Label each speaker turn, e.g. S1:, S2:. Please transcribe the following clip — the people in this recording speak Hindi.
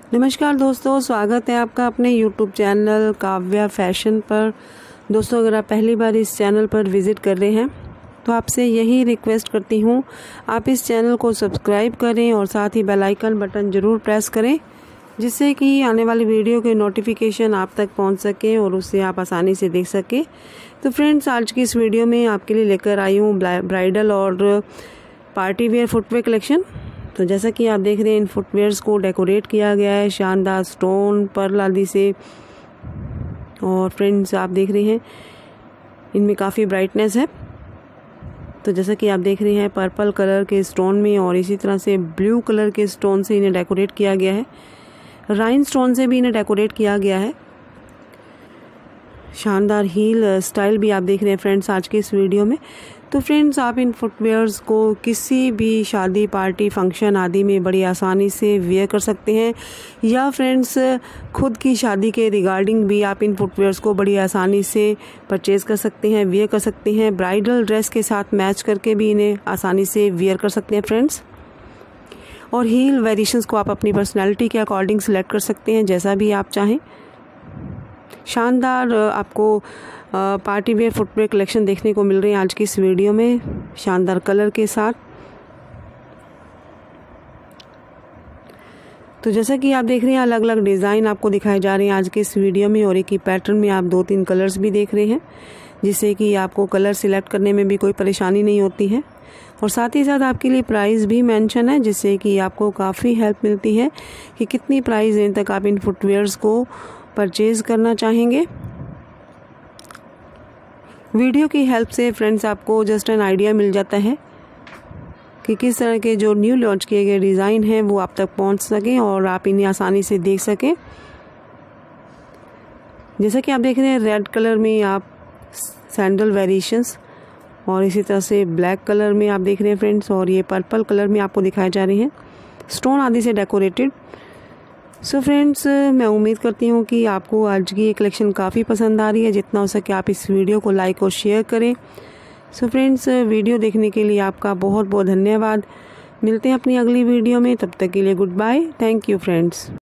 S1: नमस्कार दोस्तों, स्वागत है आपका अपने YouTube चैनल काव्या फैशन पर। दोस्तों, अगर आप पहली बार इस चैनल पर विज़िट कर रहे हैं तो आपसे यही रिक्वेस्ट करती हूँ, आप इस चैनल को सब्सक्राइब करें और साथ ही बेल आइकन बटन ज़रूर प्रेस करें, जिससे कि आने वाली वीडियो के नोटिफिकेशन आप तक पहुँच सके और उससे आप आसानी से देख सकें। तो फ्रेंड्स, आज की इस वीडियो में आपके लिए लेकर आई हूँ ब्राइडल और पार्टी वेयर फुटवेयर कलेक्शन। तो जैसा कि आप देख रहे हैं, इन फुटवेयर्स को डेकोरेट किया गया है शानदार स्टोन पर्ल आदि से। और फ्रेंड्स, आप देख रहे हैं इनमें काफ़ी ब्राइटनेस है। तो जैसा कि आप देख रहे हैं, पर्पल कलर के स्टोन में और इसी तरह से ब्लू कलर के स्टोन से इन्हें डेकोरेट किया गया है। राइन स्टोन से भी इन्हें डेकोरेट किया गया है। शानदार हील स्टाइल भी आप देख रहे हैं फ्रेंड्स आज के इस वीडियो में। तो फ्रेंड्स, आप इन फुटवेयर्स को किसी भी शादी पार्टी फंक्शन आदि में बड़ी आसानी से वेयर कर सकते हैं, या फ्रेंड्स खुद की शादी के रिगार्डिंग भी आप इन फुटवेयर्स को बड़ी आसानी से परचेज़ कर सकते हैं, वेयर कर सकते हैं। ब्राइडल ड्रेस के साथ मैच करके भी इन्हें आसानी से वेयर कर सकते हैं फ्रेंड्स। और हील वेरिएशंस को आप अपनी पर्सनैलिटी के अकॉर्डिंग सिलेक्ट कर सकते हैं, जैसा भी आप चाहें। शानदार आपको पार्टी वेयर फुटवेयर कलेक्शन देखने को मिल रही है आज की इस वीडियो में, शानदार कलर के साथ। तो जैसा कि आप देख रहे हैं, अलग अलग डिज़ाइन आपको दिखाए जा रहे हैं आज के इस वीडियो में, और एक ही पैटर्न में आप 2-3 कलर्स भी देख रहे हैं, जिससे कि आपको कलर सिलेक्ट करने में भी कोई परेशानी नहीं होती है। और साथ ही साथ आपके लिए प्राइस भी मेंशन है, जिससे कि आपको काफ़ी हेल्प मिलती है कि कितनी प्राइस रेंज तक आप इन फुटवेयर्स को परचेज़ करना चाहेंगे। वीडियो की हेल्प से फ्रेंड्स आपको जस्ट एन आइडिया मिल जाता है कि किस तरह के जो न्यू लॉन्च किए गए डिज़ाइन हैं वो आप तक पहुंच सकें और आप इन्हें आसानी से देख सकें। जैसा कि आप देख रहे हैं, रेड कलर में आप सैंडल वेरिएशंस, और इसी तरह से ब्लैक कलर में आप देख रहे हैं फ्रेंड्स, और ये पर्पल कलर में आपको दिखाए जा रहे हैं स्टोन आदि से डेकोरेटेड। सो फ्रेंड्स, मैं उम्मीद करती हूँ कि आपको आज की ये कलेक्शन काफ़ी पसंद आ रही है। जितना हो सके आप इस वीडियो को लाइक और शेयर करें। सो फ्रेंड्स, वीडियो देखने के लिए आपका बहुत बहुत धन्यवाद। मिलते हैं अपनी अगली वीडियो में, तब तक के लिए good bye. Thank you friends.